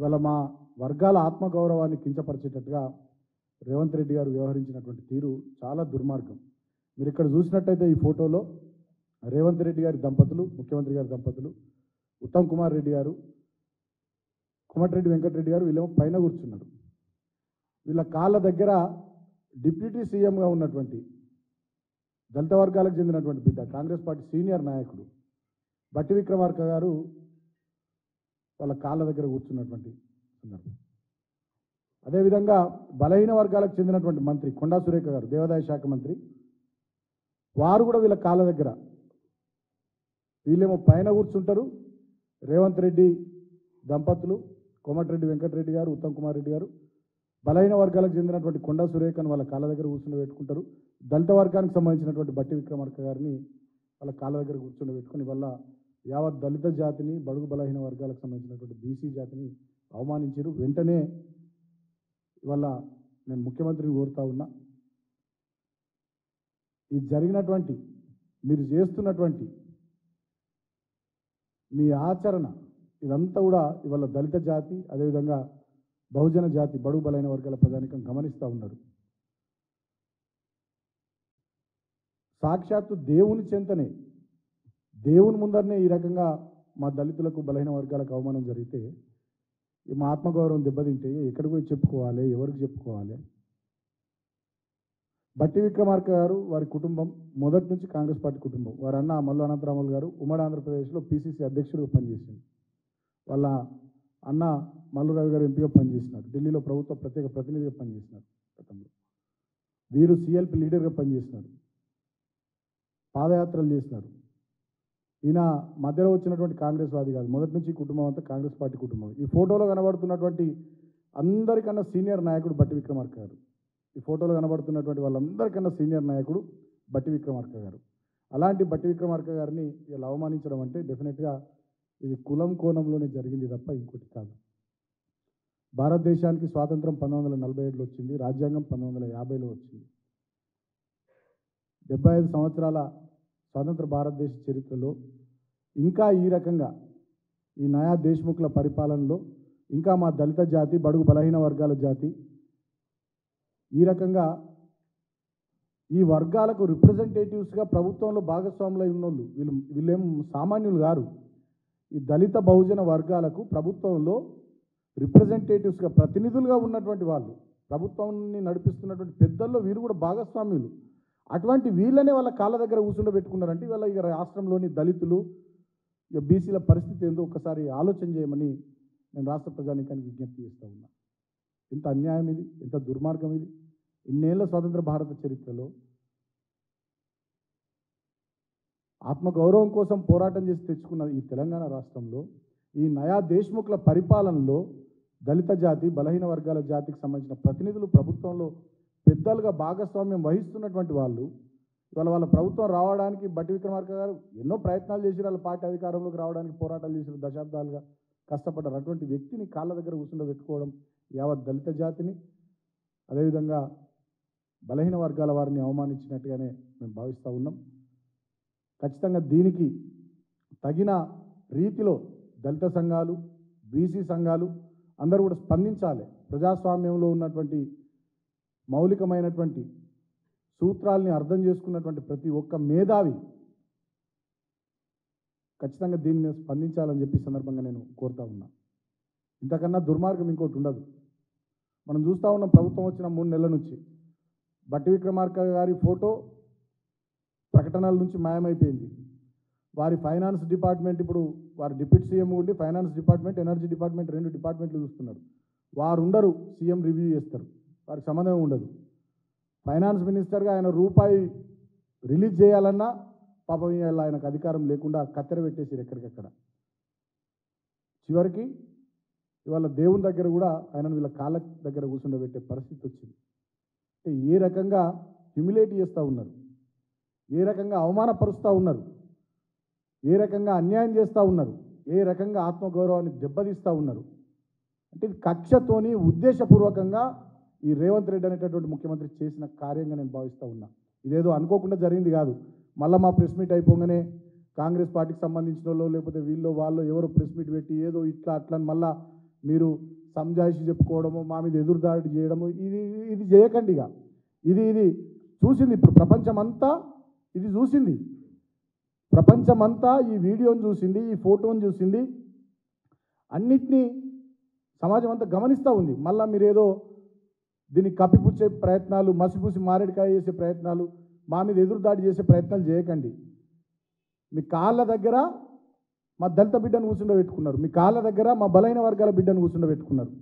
ఇవాళ మా వర్గాల ఆత్మగౌరవాన్ని కించపరిచేటట్టుగా రేవంత్ రెడ్డి గారు వ్యవహరించినటువంటి తీరు చాలా దుర్మార్గం. మీరు ఇక్కడ చూసినట్టయితే ఈ ఫోటోలో రేవంత్ రెడ్డి గారి దంపతులు, ముఖ్యమంత్రి గారి దంపతులు, ఉత్తమ్ కుమార్ రెడ్డి గారు, కోమటిరెడ్డి వెంకటరెడ్డి గారు వీళ్ళేమో పైన కూర్చున్నారు. వీళ్ళ కాళ్ళ దగ్గర డిప్యూటీ సీఎంగా ఉన్నటువంటి దళిత వర్గాలకు చెందినటువంటి బిడ్డ, కాంగ్రెస్ పార్టీ సీనియర్ నాయకుడు బట్టి విక్రమార్క గారు వాళ్ళ కాళ్ళ దగ్గర కూర్చున్నటువంటి సందర్భం. అదేవిధంగా బలహీన వర్గాలకు చెందినటువంటి మంత్రి కొండా సురేఖ గారు, దేవాదాయ శాఖ మంత్రి, వారు కూడా వీళ్ళ కాళ్ళ దగ్గర, వీళ్ళేమో పైన కూర్చుంటారు. రేవంత్ రెడ్డి దంపతులు, కోమటిరెడ్డి వెంకటరెడ్డి గారు, ఉత్తమ్ కుమార్ రెడ్డి గారు బలహీన వర్గాలకు చెందినటువంటి కొండా సురేఖను వాళ్ళ కాళ్ళ దగ్గర కూర్చుండబెట్టుకుంటారు. దళిత వర్గానికి సంబంధించినటువంటి బట్టి విక్రమార్క గారిని వాళ్ళ కాళ్ళ దగ్గర కూర్చుండబెట్టుకుని వల్ల యావత్ దళిత జాతిని, బడుగు బలహీన వర్గాలకు సంబంధించినటువంటి బీసీ జాతిని అవమానించారు. వెంటనే ఇవాళ నేను ముఖ్యమంత్రిని కోరుతా ఉన్నా, ఈ జరిగినటువంటి మీరు చేస్తున్నటువంటి మీ ఆచరణ ఇదంతా కూడా ఇవాళ దళిత జాతి, అదేవిధంగా బహుజన జాతి, బడుగు బలైన వర్గాల ప్రజానికం గమనిస్తూ ఉన్నారు. సాక్షాత్తు దేవుని చెంతనే, దేవుని ముందరనే ఈ రకంగా మా దళితులకు, బలహీన వర్గాలకు అవమానం జరిగితే మా ఆత్మగౌరవం దెబ్బతింటే ఎక్కడికి పోయి చెప్పుకోవాలి, ఎవరికి చెప్పుకోవాలి? బట్టి విక్రమార్క గారు, వారి కుటుంబం మొదటి నుంచి కాంగ్రెస్ పార్టీ కుటుంబం. వారి అన్న మల్లు అనంతరాములు గారు ఉమ్మడి ఆంధ్రప్రదేశ్లో పీసీసీ అధ్యక్షుడిగా పనిచేసింది. వాళ్ళ అన్న మల్లు రవి గారు ఎంపీగా పనిచేసినారు. ఢిల్లీలో ప్రభుత్వ ప్రత్యేక ప్రతినిధిగా పనిచేసినారు. గతంలో వీరు సిఎల్పి లీడర్గా పనిచేసినారు. పాదయాత్రలు చేసినారు. ఈయన మధ్యలో వచ్చినటువంటి కాంగ్రెస్ వాది కాదు. మొదటి నుంచి కుటుంబం అంతా కాంగ్రెస్ పార్టీ కుటుంబం. ఈ ఫోటోలో కనబడుతున్నటువంటి అందరికన్నా సీనియర్ నాయకుడు బట్టి విక్రమార్క గారు. ఈ ఫోటోలో కనబడుతున్నటువంటి వాళ్ళందరికన్నా సీనియర్ నాయకుడు బట్టి విక్రమార్క గారు. అలాంటి బట్టి విక్రమార్క గారిని ఇలా అవమానించడం అంటే డెఫినెట్గా ఇది కులం కోణంలోనే జరిగింది తప్ప ఇంకోటి కాదు. భారతదేశానికి స్వాతంత్రం 1947లో వచ్చింది. రాజ్యాంగం 1950లో వచ్చింది. 75 సంవత్సరాల స్వాతంత్ర భారతదేశ చరిత్రలో ఇంకా ఈ రకంగా ఈ నయా దేశ్ముఖ్ల పరిపాలనలో ఇంకా మా దళిత జాతి, బడుగు బలహీన వర్గాల జాతి ఈ రకంగా ఈ వర్గాలకు రిప్రజెంటేటివ్స్గా ప్రభుత్వంలో భాగస్వాములై ఉన్నోళ్ళు వీళ్ళేం సామాన్యులు గారు. ఈ దళిత బహుజన వర్గాలకు ప్రభుత్వంలో రిప్రజెంటేటివ్స్గా, ప్రతినిధులుగా ఉన్నటువంటి వాళ్ళు, ప్రభుత్వాన్ని నడిపిస్తున్నటువంటి పెద్దల్లో వీరు కూడా భాగస్వామ్యులు. అటువంటి వీళ్ళనే వాళ్ళ కాళ్ళ దగ్గర కూర్చుండబెట్టుకున్నారంటే ఇవాళ ఇక రాష్ట్రంలోని దళితులు, ఇక బీసీల పరిస్థితి ఏందో ఒకసారి ఆలోచన చేయమని నేను రాష్ట్ర ప్రజానీకానికి విజ్ఞప్తి చేస్తూ ఉన్నా. ఎంత అన్యాయం ఇది, ఎంత దుర్మార్గం ఇది. ఇన్నేళ్ల స్వతంత్ర భారత చరిత్రలో ఆత్మగౌరవం కోసం పోరాటం చేసి తెచ్చుకున్న ఈ తెలంగాణ రాష్ట్రంలో ఈ నయా దేశ్ముఖ్ల పరిపాలనలో దళిత జాతి, బలహీన వర్గాల జాతికి సంబంధించిన ప్రతినిధులు ప్రభుత్వంలో పెద్దలుగా భాగస్వామ్యం వహిస్తున్నటువంటి వాళ్ళు ఇవాళ వాళ్ళ ప్రభుత్వం రావడానికి బట్టి విక్రమార్క గారు ఎన్నో ప్రయత్నాలు చేసి వాళ్ళ పార్టీ అధికారంలోకి రావడానికి పోరాటాలు చేసిన దశాబ్దాలుగా కష్టపడ్డారు. అటువంటి వ్యక్తిని కాళ్ళ దగ్గర కూర్చుండబెట్టుకోవడం యావత్ దళిత జాతిని, అదేవిధంగా బలహీన వర్గాల వారిని అవమానించినట్టుగానే మేము భావిస్తూ ఉన్నాం. ఖచ్చితంగా దీనికి తగిన రీతిలో దళిత సంఘాలు, బీసీ సంఘాలు అందరూ కూడా స్పందించాలి. ప్రజాస్వామ్యంలో ఉన్నటువంటి మౌలికమైనటువంటి సూత్రాల్ని అర్థం చేసుకున్నటువంటి ప్రతి ఒక్క మేధావి ఖచ్చితంగా దీని మీద స్పందించాలని చెప్పి సందర్భంగా నేను కోరుతా ఉన్నా. ఇంతకన్నా దుర్మార్గం ఇంకోటి ఉండదు. మనం చూస్తూ ఉన్నాం ప్రభుత్వం వచ్చిన 3 నెలల నుంచి బట్టి విక్రమార్క గారి ఫోటో ప్రకటనల నుంచి మాయమైపోయింది. వారి ఫైనాన్స్ డిపార్ట్మెంట్, ఇప్పుడు వారి డిప్యూటీ సీఎం ఉండి ఫైనాన్స్ డిపార్ట్మెంట్, ఎనర్జీ డిపార్ట్మెంట్ 2 డిపార్ట్మెంట్లు చూస్తున్నారు. వారు ఉండరు, సీఎం రివ్యూ చేస్తారు, వారికి సంబంధం ఉండదు. ఫైనాన్స్ మినిస్టర్గా ఆయన రూపాయి రిలీజ్ చేయాలన్నా పాపం ఆయనకు అధికారం లేకుండా కత్తెర పెట్టేసారు ఎక్కడికక్కడ. చివరికి ఇవాళ దేవుని దగ్గర కూడా ఆయనను వీళ్ళ కాళ్ళ దగ్గర కూర్చుండబెట్టే పరిస్థితి వచ్చింది. అంటే ఏ రకంగా హ్యూమిలేట్ చేస్తూ ఉన్నారు, ఏ రకంగా అవమానపరుస్తూ ఉన్నారు, ఏ రకంగా అన్యాయం చేస్తూ ఉన్నారు, ఏ రకంగా ఆత్మగౌరవాన్ని దెబ్బతీస్తూ ఉన్నారు. అంటే ఇది కక్షతోని ఉద్దేశపూర్వకంగా ఈ రేవంత్ రెడ్డి అనేటటువంటి ముఖ్యమంత్రి చేసిన కార్యంగా నేను భావిస్తూ ఉన్నా. ఇదేదో అనుకోకుండా జరిగింది కాదు. మళ్ళీ మా ప్రెస్ మీట్ అయిపోగానే కాంగ్రెస్ పార్టీకి సంబంధించిన వాళ్ళు లేకపోతే వీళ్ళు వాళ్ళు ఎవరో ప్రెస్ మీట్ పెట్టి ఏదో ఇట్లా అట్లా మళ్ళీ మీరు సంజాయిషి చెప్పుకోవడము, మా మీద ఎదురుదాడి చేయడము, ఇది ఇది చేయకండి. ఇక ఇది చూసింది ఇప్పుడు ప్రపంచమంతా, ఇది చూసింది ప్రపంచమంతా, ఈ వీడియోని చూసింది, ఈ ఫోటోని చూసింది, అన్నిటినీ సమాజం అంతా గమనిస్తూ ఉంది. మళ్ళీ మీరేదో దీన్ని కప్పిపుచ్చే ప్రయత్నాలు, మసిపూసి మారేడుకాయ చేసే ప్రయత్నాలు, మా మీద ఎదురుదాడి చేసే ప్రయత్నాలు చేయకండి. మీ కాళ్ళ దగ్గర మా దళిత బిడ్డను కూర్చుండబెట్టుకున్నారు, మీ కాళ్ళ దగ్గర మా బలైన వర్గాల బిడ్డను కూర్చుండబెట్టుకున్నారు.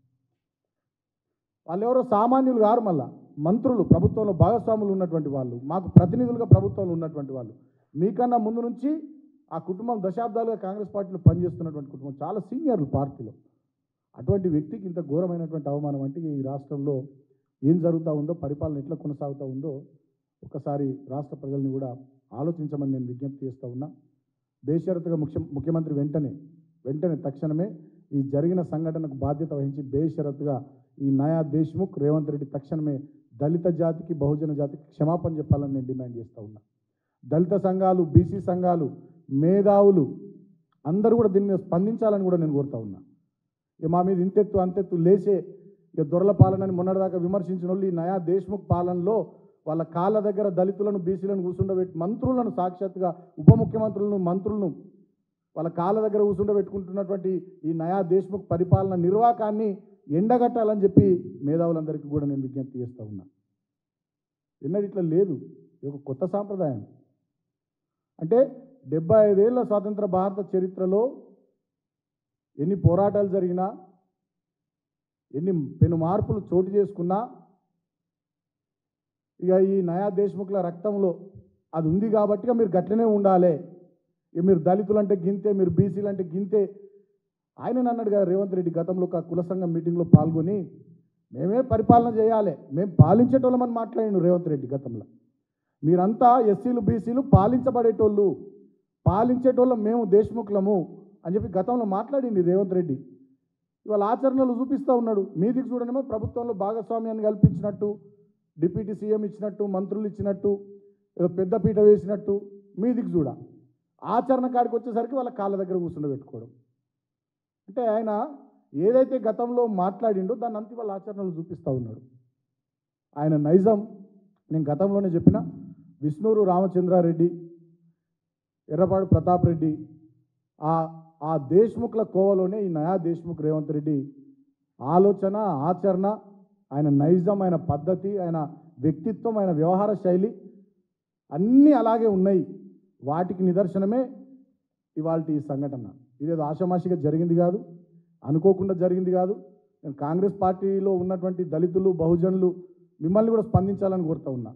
వాళ్ళు ఎవరో సామాన్యులు గారు, మళ్ళా మంత్రులు, ప్రభుత్వంలో భాగస్వాములు ఉన్నటువంటి వాళ్ళు, మాకు ప్రతినిధులుగా ప్రభుత్వంలో ఉన్నటువంటి వాళ్ళు. మీకన్నా ముందు నుంచి ఆ కుటుంబం దశాబ్దాలుగా కాంగ్రెస్ పార్టీలో పనిచేస్తున్నటువంటి కుటుంబం, చాలా సీనియర్లు పార్టీలో. అటువంటి వ్యక్తికి ఇంత ఘోరమైనటువంటి అవమానం అంటే ఈ రాష్ట్రంలో ఏం జరుగుతూ ఉందో, పరిపాలన ఎట్లా కొనసాగుతూ ఉందో ఒకసారి రాష్ట్ర ప్రజల్ని కూడా ఆలోచించమని నేను విజ్ఞప్తి చేస్తూ ఉన్నా. బేషరతుగా ముఖ్యమంత్రి వెంటనే తక్షణమే ఈ జరిగిన సంఘటనకు బాధ్యత వహించి బేషరతుగా ఈ నయా దేశ్ముఖ్, రేవంత్ రెడ్డి తక్షణమే దళిత జాతికి, బహుజన జాతికి క్షమాపణ చెప్పాలని నేను డిమాండ్ చేస్తూ ఉన్నా. దళిత సంఘాలు, బీసీ సంఘాలు, మేధావులు అందరూ కూడా దీని మీద స్పందించాలని కూడా నేను కోరుతా ఉన్నా. ఇక మా మీద ఇంతెత్తు అంతెత్తు లేచే ఇక దొరల పాలనని మొన్నటిదాకా విమర్శించిన వాళ్ళు ఈ నయా దేశ్ముఖ్ పాలనలో వాళ్ళ కాళ్ళ దగ్గర దళితులను, బీసీలను కూర్చుండబెట్టి, మంత్రులను, సాక్షాత్తుగా ఉప ముఖ్యమంత్రులను, మంత్రులను వాళ్ళ కాళ్ళ దగ్గర కూర్చుండబెట్టుకుంటున్నటువంటి ఈ నయా దేశ్ముఖ్ పరిపాలన నిర్వాకాన్ని ఎండగట్టాలని చెప్పి మేధావులందరికీ కూడా నేను విజ్ఞప్తి చేస్తూ ఉన్నా. ఎన్నడూ ఇట్లా లేదు, ఇది ఒక కొత్త సాంప్రదాయం. అంటే 75 ఏళ్ల స్వాతంత్ర భారత చరిత్రలో ఎన్ని పోరాటాలు జరిగినా, ఎన్ని పెను మార్పులు చోటు చేసుకున్నా, ఇక ఈ నయా దేశ్ముఖ్ల రక్తంలో అది ఉంది కాబట్టి మీరు గట్లనే ఉండాలి. ఇక మీరు దళితులు అంటే గింతే, మీరు బీసీలు అంటే గింతే. ఆయన అన్నాడు కదా రేవంత్ రెడ్డి గతంలో ఒక కుల సంఘం మీటింగ్లో పాల్గొని, మేమే పరిపాలన చేయాలి, మేము పాలించేటోళ్ళమని మాట్లాడిండు రేవంత్ రెడ్డి గతంలో. మీరంతా ఎస్సీలు, బీసీలు పాలించబడేటోళ్ళు, పాలించేటోళ్ళం మేము దేశ్ముఖ్లము అని చెప్పి గతంలో మాట్లాడింది రేవంత్ రెడ్డి. ఇవాళ ఆచరణలు చూపిస్తూ ఉన్నాడు. మీదికి చూడనేమో ప్రభుత్వంలో భాగస్వామ్యాన్ని కల్పించినట్టు, డిప్యూటీ సీఎం ఇచ్చినట్టు, మంత్రులు ఇచ్చినట్టు, ఏదో పెద్దపీట వేసినట్టు మీదికి చూడ. ఆచరణ కాడికి వచ్చేసరికి వాళ్ళ కాళ్ళ దగ్గర కూర్చుండబెట్టుకోవడం. అంటే ఆయన ఏదైతే గతంలో మాట్లాడిండో దాన్ని అంతా వాళ్ళ ఆచరణలు చూపిస్తూ ఉన్నాడు. ఆయన నైజం నేను గతంలోనే చెప్పిన, విష్ణూరు రామచంద్రారెడ్డి, ఎర్రపాడు ప్రతాప్ రెడ్డి, ఆ దేశ్ముఖ్ల కోవలోనే ఈ నయా దేశ్ముఖ్ రేవంత్ రెడ్డి ఆలోచన, ఆచరణ, ఆయన నైజం, ఆయన పద్ధతి, ఆయన వ్యక్తిత్వం, ఆయన వ్యవహార శైలి అన్నీ అలాగే ఉన్నాయి. వాటికి నిదర్శనమే ఇవాళ ఈ సంఘటన. ఇదేదో ఆషామాషిగా జరిగింది కాదు, అనుకోకుండా జరిగింది కాదు. నేను కాంగ్రెస్ పార్టీలో ఉన్నటువంటి దళితులు, బహుజనులు మిమ్మల్ని కూడా స్పందించాలని కోరుతా ఉన్నా.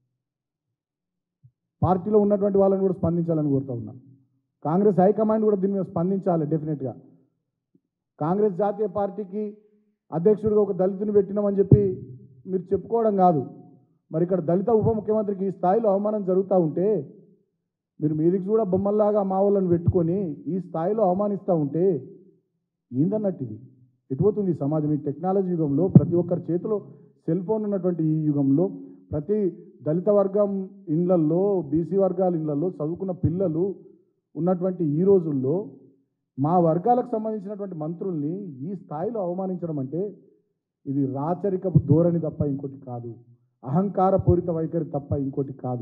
పార్టీలో ఉన్నటువంటి వాళ్ళని కూడా స్పందించాలని కోరుతా ఉన్నా. కాంగ్రెస్ హైకమాండ్ కూడా దీని మీద స్పందించాలి డెఫినెట్గా. కాంగ్రెస్ జాతీయ పార్టీకి అధ్యక్షుడిగా ఒక దళితుని పెట్టినామని చెప్పి మీరు చెప్పుకోవడం కాదు. మరి ఇక్కడ దళిత ఉప ముఖ్యమంత్రికి ఈ స్థాయిలో అవమానం జరుగుతూ ఉంటే, మీరు మీదికి కూడా బొమ్మల్లాగా మా వాళ్ళని పెట్టుకొని ఈ స్థాయిలో అవమానిస్తూ ఉంటే ఏందన్నట్టు ఇది ఎటుపోతుంది సమాజం? ఈ టెక్నాలజీ యుగంలో, ప్రతి ఒక్కరి చేతిలో సెల్ ఫోన్ ఉన్నటువంటి ఈ యుగంలో, ప్రతి దళిత వర్గం ఇళ్లల్లో, బీసీ వర్గాల ఇళ్లలో చదువుకున్న పిల్లలు ఉన్నటువంటి ఈ రోజుల్లో మా వర్గాలకు సంబంధించినటువంటి మంత్రుల్ని ఈ స్థాయిలో అవమానించడం అంటే ఇది రాచరికపు ధోరణి తప్ప ఇంకోటి కాదు, అహంకారపూరిత వైఖరి తప్ప ఇంకోటి కాదు.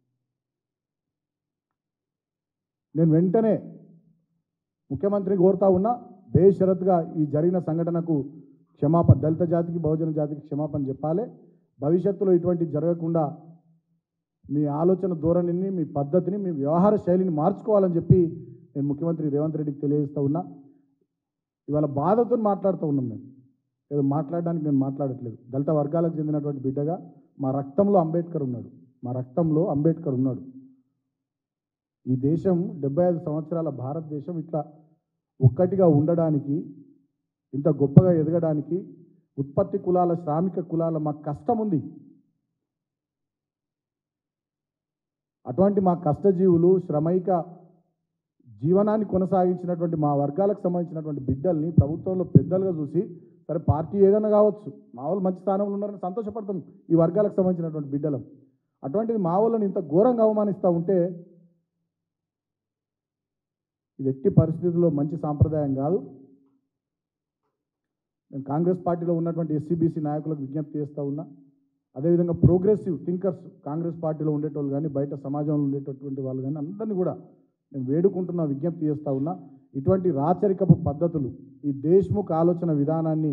నేను వెంటనే ముఖ్యమంత్రిని కోరుతా ఉన్నా, బేషరతుగా ఈ జరిగిన సంఘటనకు క్షమాపణ, దళిత జాతికి, బహుజన జాతికి క్షమాపణ చెప్పాలి. భవిష్యత్తులో ఇటువంటి జరగకుండా మీ ఆలోచన ధోరణిని, మీ పద్ధతిని, మీ వ్యవహార శైలిని మార్చుకోవాలని చెప్పి నేను ముఖ్యమంత్రి రేవంత్ రెడ్డికి తెలియజేస్తూ ఉన్నా. ఇవాళ బాధతో మాట్లాడుతూ ఉన్నాం. మేము ఏదో మాట్లాడడానికి నేను మాట్లాడట్లేదు. దళిత వర్గాలకు చెందినటువంటి బిడ్డగా మా రక్తంలో అంబేద్కర్ ఉన్నాడు, మా రక్తంలో అంబేద్కర్ ఉన్నాడు. ఈ దేశం 75 సంవత్సరాల భారతదేశం ఇట్లా ఒక్కటిగా ఉండడానికి, ఇంత గొప్పగా ఎదగడానికి ఉత్పత్తి కులాల, శ్రామిక కులాల మా కష్టం ఉంది. అటువంటి మా కష్టజీవులు, శ్రమైక జీవనాన్ని కొనసాగించినటువంటి మా వర్గాలకు సంబంధించినటువంటి బిడ్డల్ని ప్రభుత్వంలో పెద్దలుగా చూసి, సరే పార్టీ ఏదైనా కావచ్చు, మా వాళ్ళు మంచి స్థానంలో ఉన్నారని సంతోషపడతాం ఈ వర్గాలకు సంబంధించినటువంటి బిడ్డలం. అటువంటిది మా వాళ్ళని ఇంత ఘోరంగా అవమానిస్తూ ఉంటే ఇది ఎట్టి పరిస్థితుల్లో మంచి సాంప్రదాయం కాదు. నేను కాంగ్రెస్ పార్టీలో ఉన్నటువంటి ఎస్సీబీసీ నాయకులకు విజ్ఞప్తి చేస్తూ ఉన్నా. అదేవిధంగా ప్రోగ్రెసివ్ థింకర్స్ కాంగ్రెస్ పార్టీలో ఉండేటోళ్ళు కానీ బయట సమాజంలో ఉండేటటువంటి వాళ్ళు కానీ అందరినీ కూడా నేను వేడుకుంటున్నా, విజ్ఞప్తి చేస్తూ ఉన్నా. ఇటువంటి రాచరికపు పద్ధతులు, ఈ దేశ్ముఖ్ ఆలోచన విధానాన్ని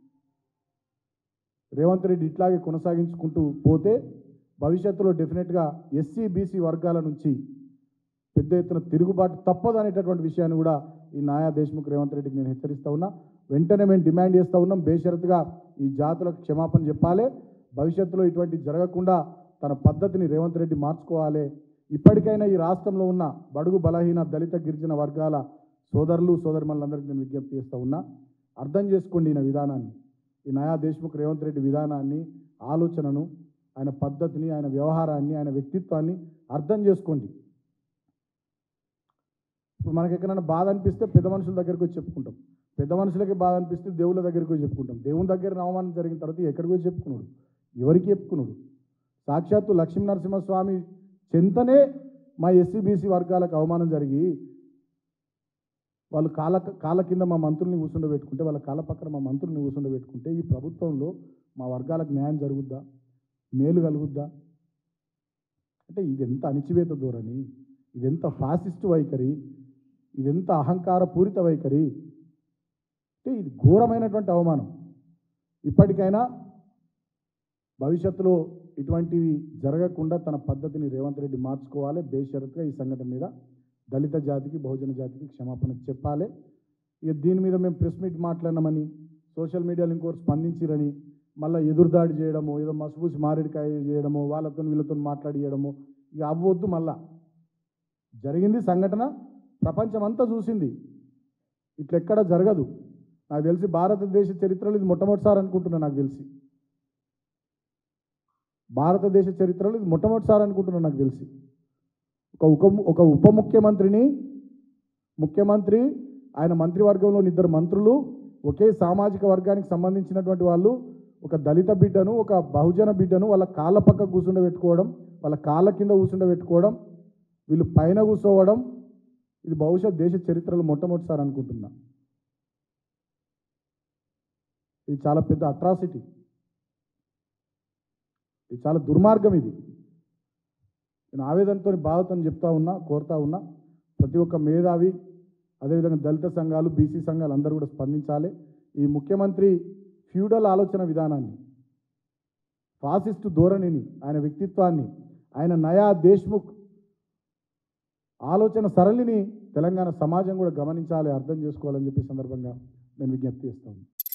రేవంత్ రెడ్డి ఇట్లాగే కొనసాగించుకుంటూ పోతే భవిష్యత్తులో డెఫినెట్గా ఎస్సీ బీసీ వర్గాల నుంచి పెద్ద ఎత్తున తిరుగుబాటు తప్పదు అనేటటువంటి విషయాన్ని కూడా ఈ నాయా దేశ్ముఖ్ రేవంత్ రెడ్డికి నేను హెచ్చరిస్తూ ఉన్నా. వెంటనే మేము డిమాండ్ చేస్తూ ఉన్నాం, బేషరతుగా ఈ జాతులకు క్షమాపణ చెప్పాలి. భవిష్యత్తులో ఇటువంటి జరగకుండా తన పద్ధతిని రేవంత్ రెడ్డి మార్చుకోవాలి. ఇప్పటికైనా ఈ రాష్ట్రంలో ఉన్న బడుగు బలహీన దళిత గిరిజన వర్గాల సోదరులు సోదరిమణులందరికీ నేను విజ్ఞప్తి చేస్తూ ఉన్నా, అర్థం చేసుకోండి ఈయన విధానాన్ని, ఈ నయా దేశ్ముఖ్ రేవంత్ రెడ్డి విధానాన్ని, ఆలోచనను, ఆయన పద్ధతిని, ఆయన వ్యవహారాన్ని, ఆయన వ్యక్తిత్వాన్ని అర్థం చేసుకోండి. ఇప్పుడు మనకి ఎక్కడైనా బాధ అనిపిస్తే పెద్ద మనుషుల దగ్గరికి వచ్చి చెప్పుకుంటాం, పెద్ద మనుషులకి బాధ అనిపిస్తే దేవుళ్ళ దగ్గరికి వచ్చి చెప్పుకుంటాం. దేవుని దగ్గర అవమానం జరిగిన తర్వాత ఎక్కడికి వచ్చి చెప్పుకున్నాడు, ఎవరికి చెప్పుకున్నాడు? సాక్షాత్తు లక్ష్మీ నరసింహస్వామి చెంతనే మా ఎస్సీ బీసీ వర్గాలకు అవమానం జరిగి వాళ్ళు కాళ్ళ కింద మా మంత్రుల్ని కూర్చుండబెట్టుకుంటే, వాళ్ళ కాళ్ళ పక్కన మా మంత్రుల్ని కూర్చుండబెట్టుకుంటే ఈ ప్రభుత్వంలో మా వర్గాలకు న్యాయం జరుగుద్దా, మేలు కలుగుద్దా? అంటే ఇదెంత అణిచివేత ధోరణి, ఇదెంత ఫాసిస్ట్ వైఖరి, ఇదెంత అహంకార పూరిత వైఖరి, అంటే ఇది ఘోరమైనటువంటి అవమానం. ఇప్పటికైనా భవిష్యత్తులో ఇటువంటివి జరగకుండా తన పద్ధతిని రేవంత్ రెడ్డి మార్చుకోవాలి. బేషరతుగా ఈ సంఘటన మీద దళిత జాతికి బహుజన జాతికి క్షమాపణ చెప్పాలి. ఇక దీని మీద మేము ప్రెస్ మీట్ మాట్లాడినామని సోషల్ మీడియాలో ఇంకోటి స్పందించిరని మళ్ళీ ఎదురుదాడి చేయడము, ఏదో మసుబూసి మారేడుకాయ చేయడము, వాళ్ళతో వీళ్ళతో మాట్లాడి చేయడము ఇక అవ్వద్దు. మళ్ళా జరిగింది సంఘటన, ప్రపంచం అంతా చూసింది, ఇట్లెక్కడ జరగదు. నాకు తెలిసి భారతదేశ చరిత్రలో ఇది మొట్టమొదటిసారి అనుకుంటున్నా, నాకు తెలిసి భారతదేశ చరిత్రలో ఇది మొట్టమొదటిసారి అనుకుంటున్నా నాకు తెలిసి. ఒక ఉప ముఖ్యమంత్రిని, ముఖ్యమంత్రి, ఆయన మంత్రివర్గంలోని ఇద్దరు మంత్రులు, ఒకే సామాజిక వర్గానికి సంబంధించినటువంటి వాళ్ళు ఒక దళిత బిడ్డను, ఒక బహుజన బిడ్డను వాళ్ళ కాళ్ళ పక్క కూర్చుండబెట్టుకోవడం, వాళ్ళ కాళ్ళ కింద కూర్చుండబెట్టుకోవడం, వీళ్ళు పైన కూర్చోవడం, ఇది బహుశా దేశ చరిత్రలో మొట్టమొదటిసారి అనుకుంటున్నా. ఇది చాలా పెద్ద అట్రాసిటీ, ఇది చాలా దుర్మార్గం. ఇది నేను ఆవేదనతో బాధతో చెప్తా ఉన్నా, కోరుతా ఉన్నా, ప్రతి ఒక్క మేధావి, అదేవిధంగా దళిత సంఘాలు, బీసీ సంఘాలు అందరూ కూడా స్పందించాలి. ఈ ముఖ్యమంత్రి ఫ్యూడల్ ఆలోచన విధానాన్ని, ఫాసిస్టు ధోరణిని, ఆయన వ్యక్తిత్వాన్ని, ఆయన నయా దేశ్ముఖ్ ఆలోచన సరళిని తెలంగాణ సమాజం కూడా గమనించాలి, అర్థం చేసుకోవాలని చెప్పి సందర్భంగా నేను విజ్ఞప్తి చేస్తాను.